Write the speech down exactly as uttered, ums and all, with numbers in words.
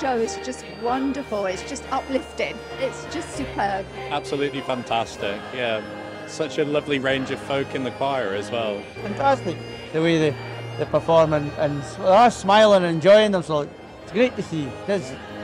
show is just wonderful. It's just uplifting. It's just superb. Absolutely fantastic, yeah. Such a lovely range of folk in the choir as well. Fantastic, the way they, they perform and, and they're smiling and enjoying themselves. It's great to see. It's